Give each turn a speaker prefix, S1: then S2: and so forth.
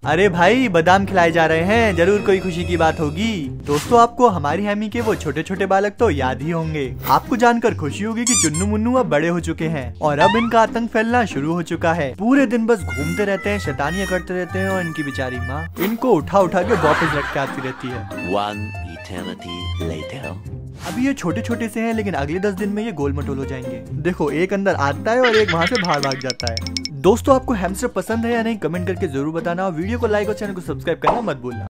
S1: अरे भाई बादाम खिलाए जा रहे हैं, जरूर कोई खुशी की बात होगी। दोस्तों आपको हमारी हैमी के वो छोटे छोटे बालक तो याद ही होंगे। आपको जानकर खुशी होगी कि चुन्नू मुन्नू अब बड़े हो चुके हैं और अब इनका आतंक फैलना शुरू हो चुका है। पूरे दिन बस घूमते रहते हैं, शैतानियां करते रहते हैं और इनकी बेचारी माँ इनको उठा उठा के वापस रख के आती रहती है।
S2: 1 eternity later.
S1: अभी ये छोटे छोटे से हैं, लेकिन अगले 10 दिन में ये गोल मटोल हो जाएंगे। देखो एक अंदर आता है और एक वहाँ से बाहर भाग जाता है। दोस्तों आपको हैमस्टर पसंद है या नहीं कमेंट करके जरूर बताना और वीडियो को लाइक और चैनल को सब्सक्राइब करना मत भूलना।